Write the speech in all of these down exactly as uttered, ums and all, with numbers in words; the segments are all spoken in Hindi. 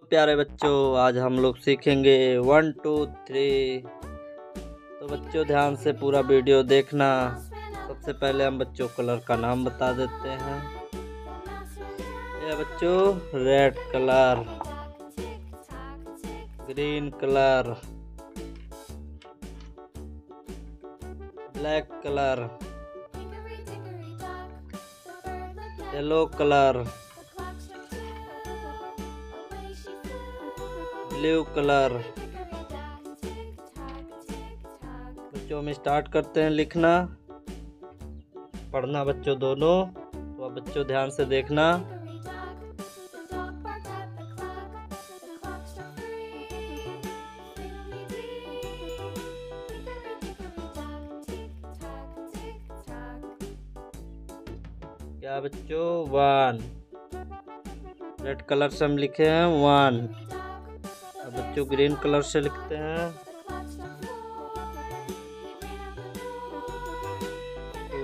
प्यारे बच्चों, आज हम लोग सीखेंगे वन टू थ्री। तो बच्चों ध्यान से पूरा वीडियो देखना। सबसे पहले हम बच्चों कलर का नाम बता देते हैं। ये बच्चों red colour, green colour, black colour, yellow colour, blue colour. बच्चों हम स्टार्ट करते हैं लिखना, पढ़ना बच्चों दोनों। तो अब बच्चों ध्यान से देखना। क्या बच्चों वन, रेड कलर से हम लिखे हैं वन। अब बच्चों ग्रीन कलर से लिखते हैं टू।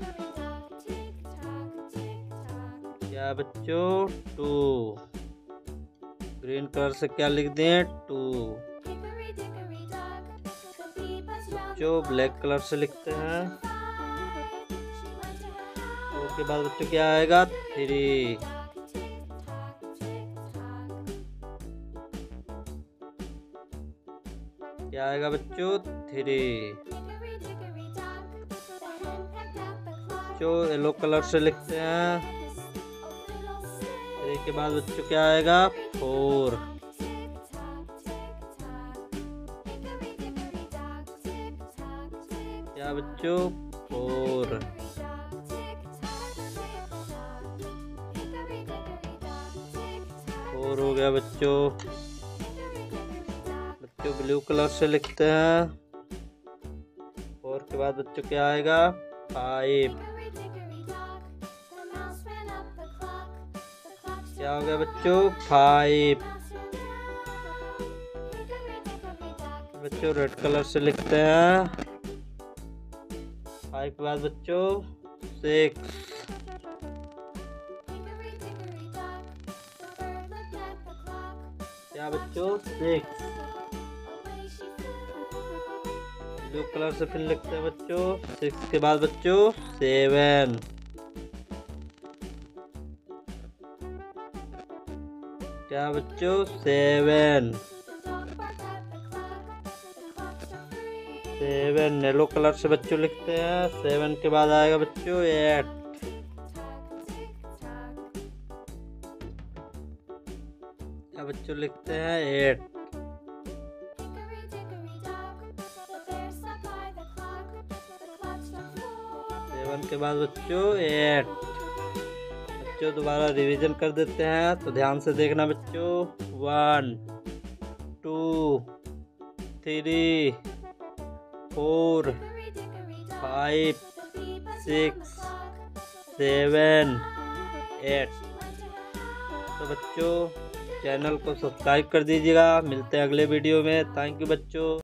क्या बच्चों टू, ग्रीन कलर से क्या लिख दें टू। बच्चों ब्लैक कलर से लिखते हैं। टू के बाद बच्चों क्या आएगा थ्री। क्या आएगा बच्चों थ्री। बच्चों येलो कलर से लिखते हैं। थ्री के बाद बच्चों क्या आएगा फोर। क्या बच्चों फोर। फोर हो गया बच्चों। बच्चों ब्लू कलर से लिखते हैं। फोर के बाद बच्चों क्या आएगा फाइव। क्या हो गया बच्चों फाइव। बच्चों रेड कलर से लिखते हैं। फाइव के बाद बच्चों सिक्स। क्या बच्चों सिक्स। ब्लू कलर से फिर लिखते हैं बच्चों। सिक्स के बाद बच्चों सेवन। क्या बच्चों सेवन। सेवन येलो कलर से बच्चों लिखते हैं। सेवन के बाद आएगा बच्चों एट। क्या बच्चों लिखते हैं एट। सेवन के बाद बच्चों एट। बच्चों दोबारा रिवीजन कर देते हैं, तो ध्यान से देखना बच्चों। One two three four five six seven eight. तो बच्चों चैनल को सब्सक्राइब कर दीजिएगा। मिलते हैं अगले वीडियो में। थैंक यू बच्चों।